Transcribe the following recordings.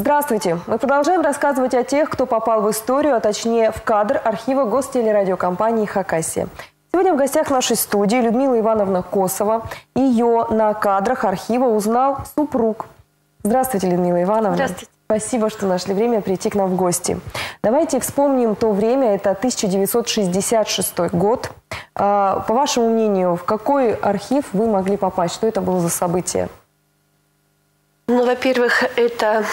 Здравствуйте! Мы продолжаем рассказывать о тех, кто попал в историю, а точнее в кадр архива гостелерадиокомпании «Хакасия». Сегодня в гостях нашей студии Людмила Ивановна Косова. Ее на кадрах архива узнал супруг. Здравствуйте, Людмила Ивановна. Здравствуйте. Спасибо, что нашли время прийти к нам в гости. Давайте вспомним то время, это 1966 год. По вашему мнению, в какой архив вы могли попасть? Что это было за событие? Ну, во-первых, это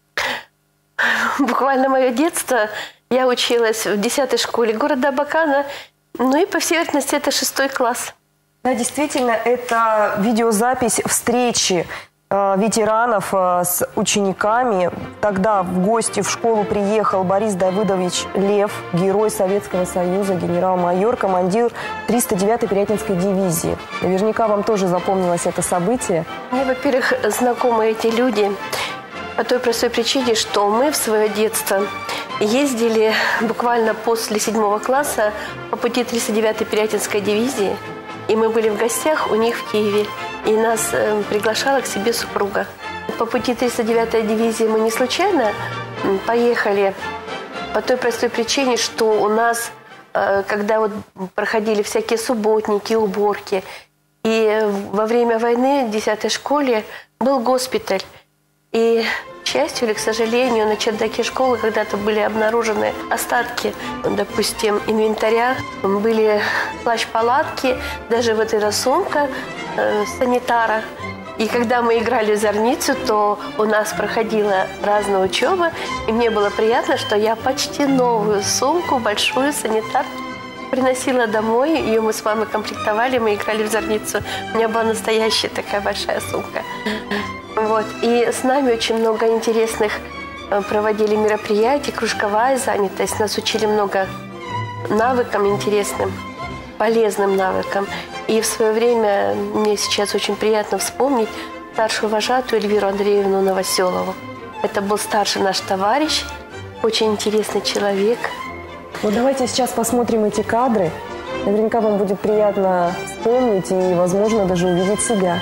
буквально мое детство. Я училась в 10-й школе города Абакана. Ну и, по всей вероятности, это 6 класс. Да, действительно, это видеозапись встречи ветеранов с учениками. Тогда в гости в школу приехал Борис Давыдович Лев, герой Советского Союза, генерал-майор, командир 309-й Пирятинской дивизии. Наверняка вам тоже запомнилось это событие. Мне, во-первых, знакомы эти люди по той простой причине, что мы в свое детство ездили буквально после 7 класса по пути 309-й Пирятинской дивизии. И мы были в гостях у них в Киеве. И нас приглашала к себе супруга. По пути 309-й дивизии мы не случайно поехали по той простой причине, что у нас, когда вот проходили всякие субботники, уборки, и во время войны в 10-й школе был госпиталь. И, к счастью или к сожалению, на чердаке школы когда-то были обнаружены остатки, допустим, инвентаря. Были плащ-палатки, даже вот эта сумка санитара. И когда мы играли в зорницу, то у нас проходила разная учеба. И мне было приятно, что я почти новую сумку, большую, санитар, приносила домой. Ее мы с мамой комплектовали, мы играли в зорницу. У меня была настоящая такая большая сумка. Вот. И с нами очень много интересных проводили мероприятий, кружковая занятость. Нас учили много навыкам интересным, полезным навыкам. И в свое время мне сейчас очень приятно вспомнить старшую вожатую Эльвиру Андреевну Новоселову. Это был старший наш товарищ, очень интересный человек. Вот давайте сейчас посмотрим эти кадры. Наверняка вам будет приятно вспомнить и, возможно, даже увидеть себя.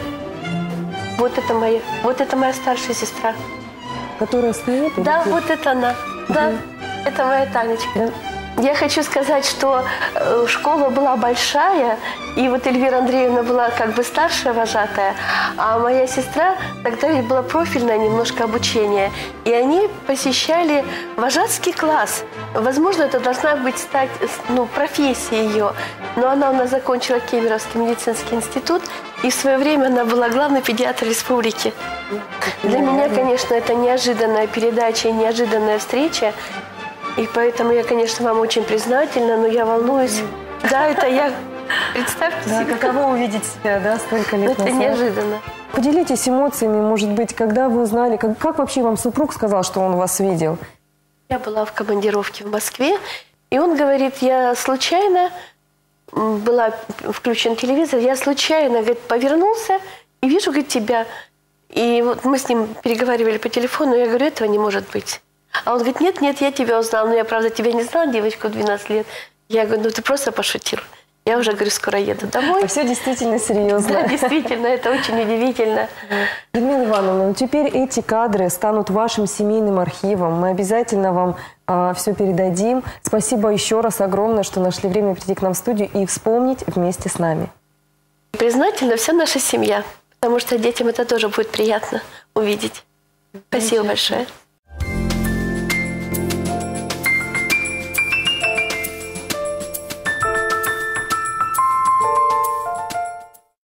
Вот это моя старшая сестра. Которая стоит? Да, вот это она. Да, это моя Танечка. Да. Я хочу сказать, что школа была большая, и вот Эльвира Андреевна была как бы старшая вожатая, а моя сестра, тогда ведь было профильное немножко обучение, и они посещали вожатский класс. Возможно, это должна быть стать, профессия ее, но она у нас закончила Кемеровский медицинский институт, и в свое время она была главный педиатр республики. Для меня, конечно, это неожиданная передача и неожиданная встреча. И поэтому я, конечно, вам очень признательна, но я волнуюсь. Да, это я. Представьте себе. Каково увидеть себя, да, столько лет назад. Это неожиданно. Поделитесь эмоциями, может быть, когда вы узнали, как вообще вам супруг сказал, что он вас видел? Я была в командировке в Москве, и он говорит, я случайно, была включен телевизор, я случайно, говорит, повернулся и вижу, говорит, тебя. И вот мы с ним переговаривали по телефону, я говорю, этого не может быть. А он говорит, нет, я тебя узнал. Но я, правда, тебя не знала, девочку, 12 лет. Я говорю, ты просто пошутил. Я уже, говорю, скоро еду домой. А все действительно серьезно. Да, действительно, это очень удивительно. Людмила Ивановна, теперь эти кадры станут вашим семейным архивом. Мы обязательно вам все передадим. Спасибо еще раз огромное, что нашли время прийти к нам в студию и вспомнить вместе с нами. Признательна вся наша семья, потому что детям это тоже будет приятно увидеть. Спасибо большое.